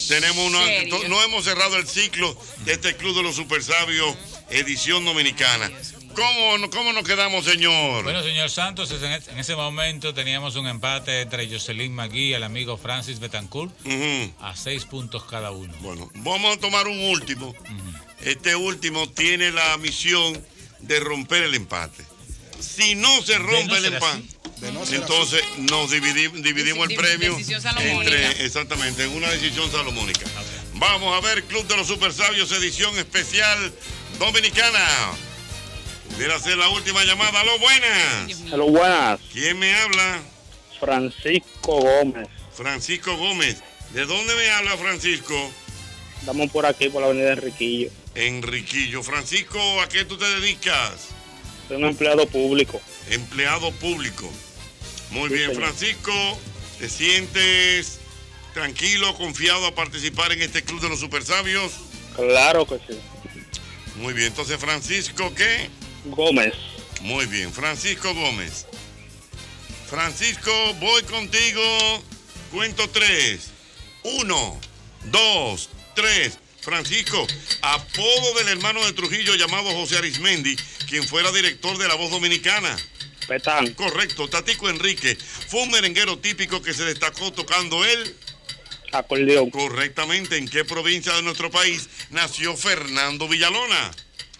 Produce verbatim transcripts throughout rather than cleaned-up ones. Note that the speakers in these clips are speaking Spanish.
Tenemos una, to, no hemos cerrado el ciclo de este Club de los Supersabios, edición dominicana. ¿Cómo, ¿Cómo nos quedamos, señor? Bueno, señor Santos, en ese momento teníamos un empate entre Jocelyn Magui y el amigo Francis Betancourt, uh-huh. a seis puntos cada uno. Bueno, vamos a tomar un último. Uh-huh. Este último tiene la misión de romper el empate. Si no se rompe no el empate, no entonces así. nos dividi dividimos el premio entre, exactamente, en una decisión salomónica. Vamos a ver Club de los Supersabios, edición especial dominicana. Pudiera ser la última llamada. ¡Aló, buenas! ¡Aló, buenas! ¿Quién me habla? Francisco Gómez. Francisco Gómez. ¿De dónde me habla, Francisco? Estamos por aquí, por la avenida Enriquillo. Enriquillo. Francisco, ¿a qué tú te dedicas? Soy un empleado público. Empleado público. Muy sí, bien, señor. Francisco, ¿te sientes tranquilo, confiado a participar en este Club de los Supersabios? Claro que sí. Muy bien, entonces, Francisco, ¿qué? Gómez. Muy bien, Francisco Gómez. Francisco, voy contigo. Cuento tres. Uno, dos, tres. Francisco, apodo del hermano de Trujillo llamado José Arismendi, quien fuera director de La Voz Dominicana. Petán. Correcto. Tatico Enrique fue un merenguero típico que se destacó tocando el acordeón. Correctamente. ¿En qué provincia de nuestro país nació Fernando Villalona?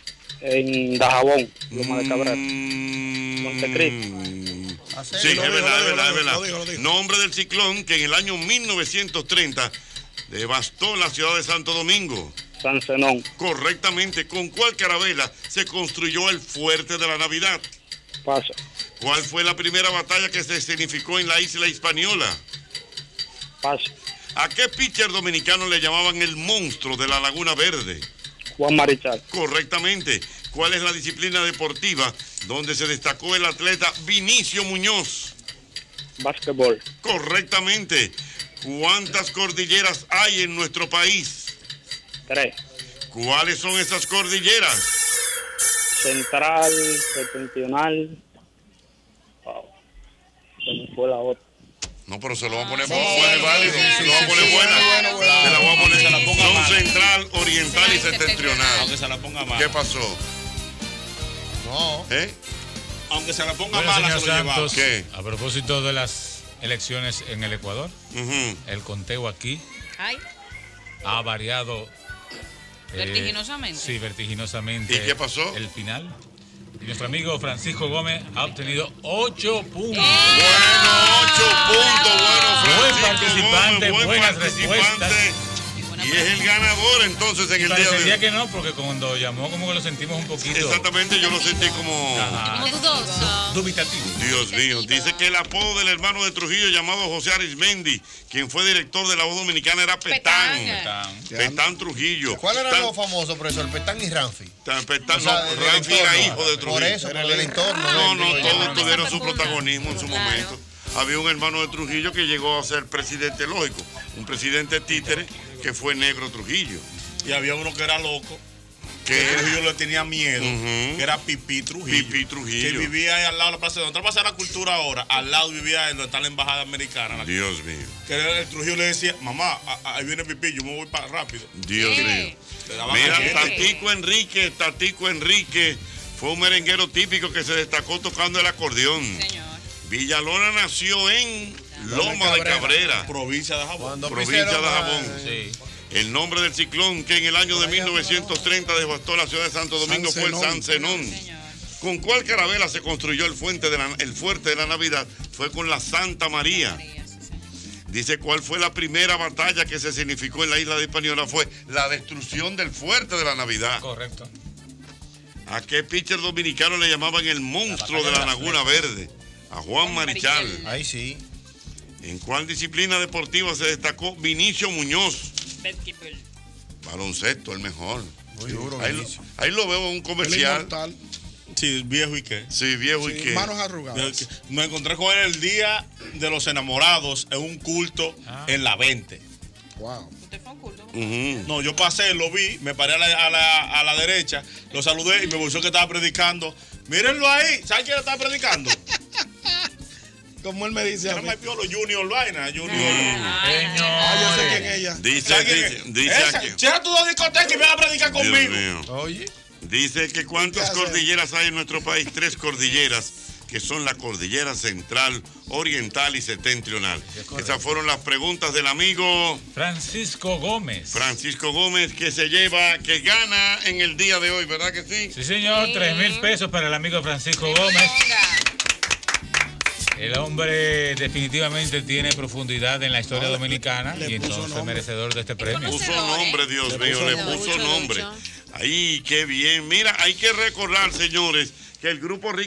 En Dajabón, Loma de Cabrera. Mm, Montecristo. Sí, es verdad, es verdad, es verdad. Nombre del ciclón que en el año mil novecientos treinta devastó la ciudad de Santo Domingo. San Zenón. Correctamente. ¿Con cuál carabela se construyó el Fuerte de la Navidad? Paso. ¿Cuál fue la primera batalla que se escenificó en la isla Hispaniola? Paso. ¿A qué pitcher dominicano le llamaban el monstruo de la Laguna Verde? Juan Marichal. Correctamente. ¿Cuál es la disciplina deportiva donde se destacó el atleta Vinicio Muñoz? Básquetbol. Correctamente. ¿Cuántas cordilleras hay en nuestro país? Tres. ¿Cuáles son esas cordilleras? Central, septentrional. Wow. Se me fue la otra. No, pero se lo va a poner buena, válido. Se lo va a poner buena. Se la voy a poner. Se la ponga Son central, oriental y septentrional. Aunque se la ponga mal. ¿Qué pasó? No. ¿Eh? Aunque se la ponga bueno, mala, se lo llevaba. ¿Qué? A propósito de las elecciones en el Ecuador, uh-huh. el conteo aquí Ay. ha variado. Vertiginosamente. Eh, sí, vertiginosamente. ¿Y qué pasó? El final. Y nuestro amigo Francisco Gómez ha obtenido ocho puntos. ¡Eh! Bueno, ocho puntos. Bueno, Francisco buen participante, Gómez, buen buenas participante. respuestas. Y es el ganador entonces en el día de hoy. Que no, porque cuando llamó como que lo sentimos un poquito. Exactamente, yo lo sentí como... Como dudoso. Dubitativo. Dios mío, dice que el apodo del hermano de Trujillo llamado José Arismendi, quien fue director de La Voz Dominicana, era Petán. Petán, Petán Trujillo. ¿Cuál era lo famoso, profesor? Petán y Ramfi. Petán, o sea, no, Ramfi era hijo de Trujillo. Por eso, por el entorno. No, no, todos tuvieron su protagonismo en su momento. Había un hermano de Trujillo que llegó a ser presidente lógico, un presidente títere que fue Negro Trujillo. Y había uno que era loco, que que Trujillo le tenía miedo, uh-huh. que era Pipí Trujillo. Pipí Trujillo. Que vivía ahí al lado de la Plaza de otra Plaza de la Cultura ahora, al lado vivía donde está la embajada americana. Dios mío. Que el Trujillo le decía, mamá, ahí viene Pipí, yo me voy para rápido. Dios sí. mío. Mira, Tatico Enrique, Tatico Enrique fue un merenguero típico que se destacó tocando el acordeón. Señor. Villalona nació en Loma de Cabrera, provincia de Jabón. Provincia de Jabón. Sí. El nombre del ciclón que en el año de mil novecientos treinta devastó la ciudad de Santo Domingo fue el San Zenón. ¿Con cuál carabela se construyó el, fuente de la, el fuerte de la Navidad? Fue con la Santa María. Dice, ¿cuál fue la primera batalla que se significó en la isla de Hispaniola? Fue la destrucción del fuerte de la Navidad. Correcto. ¿A qué pitcher dominicano le llamaban el monstruo de la Laguna Verde? A Juan Marichal. Ahí sí. ¿En cuál disciplina deportiva se destacó Vinicio Muñoz? Baloncesto, el mejor. Muy duro, ahí, lo, ahí lo veo en un comercial. Sí, viejo y qué. Sí, viejo sí, y qué. Manos arrugadas. Me encontré con él el día de los enamorados en un culto ah. en la veinte. Wow. ¿Usted fue a un culto? Uh-huh. No, yo pasé, lo vi, me paré a la, a, la, a la derecha, lo saludé y me gustó que estaba predicando. Mírenlo ahí, ¿saben quién estaba predicando? como él me dice. Era más Piolo Junior Vaina, Junior. Ah, yo sé quién es ella. Dice, dice, dice Esa, aquí. cierra tu dos discotecas y ven a predicar Dios conmigo. mío. Oye. Dice que cuántas cordilleras hay en nuestro país, tres cordilleras, que son la cordillera central, oriental y septentrional. Esas fueron las preguntas del amigo Francisco Gómez. Francisco Gómez, que se lleva, que gana en el día de hoy, ¿verdad que sí? Sí, señor, tres mil pesos para el amigo Francisco Gómez. El hombre definitivamente tiene profundidad en la historia dominicana y entonces es merecedor de este premio. Puso nombre, Dios mío, le puso nombre. Ahí, qué bien. Mira, hay que recordar, señores, que el grupo